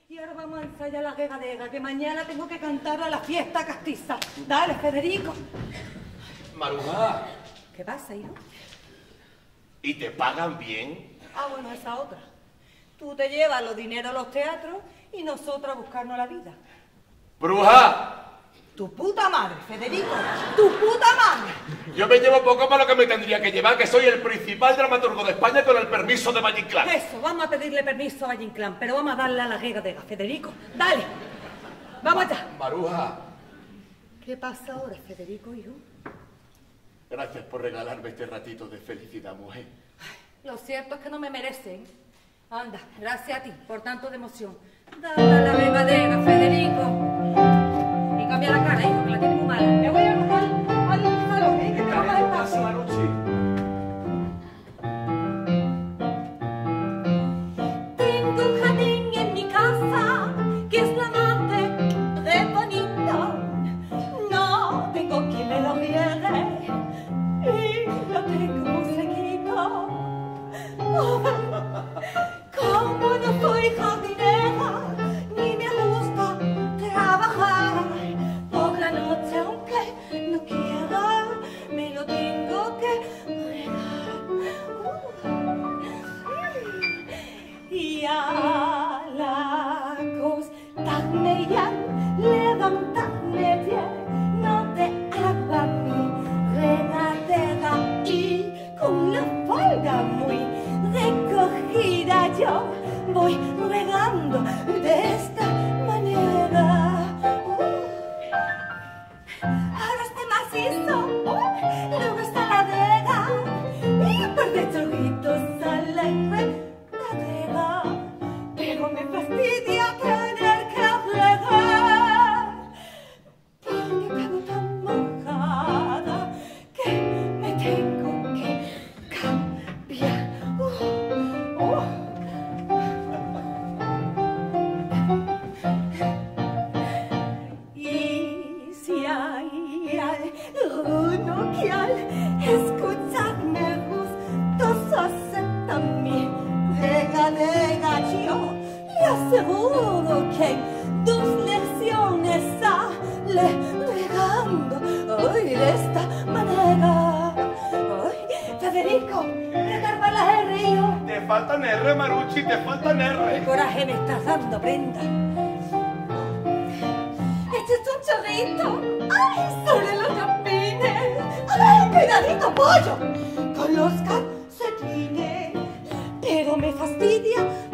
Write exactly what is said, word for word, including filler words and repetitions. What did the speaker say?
Y ahora vamos a ensayar la regadera, que mañana tengo que cantar a la fiesta castiza. Dale, Federico. Maruja. ¿Qué pasa, hijo? ¿Y te pagan bien? Ah, bueno, esa otra. Tú te llevas los dineros a los teatros y nosotros a buscarnos la vida. ¡Bruja! Tu puta madre, Federico. Tu puta madre. Yo me llevo poco para lo que me tendría que llevar, que soy el principal dramaturgo de España con el permiso de Valle Inclán. Eso, vamos a pedirle permiso a Valle Inclán, pero vamos a darle a la regadera, Federico. Dale. Vamos allá. Maruja. ¿Qué pasa ahora, Federico, hijo? Gracias por regalarme este ratito de felicidad, mujer. Ay, lo cierto es que no me merecen. Anda, gracias a ti por tanto de emoción. Dale a la regadera, Federico. Y cambia la cara, hijo, que la tiene muy mala. Me voy a buscar al salón, ¿eh? Que te vamos a espacio. Maruchi. Tengo un jardín en mi casa, que es la mate re bonito. No tengo quien me lo riegue, y lo tengo muy seguido. Oh, como no soy jardinera, ni me gusta trabajar, por la noche aunque no quiera, me lo tengo que regar. Uh. Y a la acostarme ya, levantarme bien, no te haga mi regadera, y con la falda muy recogida yo voy regando de esta manera. Uh. Ahora este macizo, uh, luego está la vega, y un par de chorritos a la enredadera, pero me fastidia tener que regar, porque quedo tan mojada que me tengo que cambiar. Uh, uh. Y si hay alguno que al escucharme gustoso acepta mi regadera, yo le aseguro que en dos lecciones sale regando hoy de esta manera. Ay, Federico, recarga la R, hijo. Te faltan R, Maruchi, te faltan Qué R. coraje me estás dando, Brenda. Este es un chorrito. ¡Ay, sobre los campines! ¡Ay, cuidadito, pollo! Con los calcetines. Pero me fastidia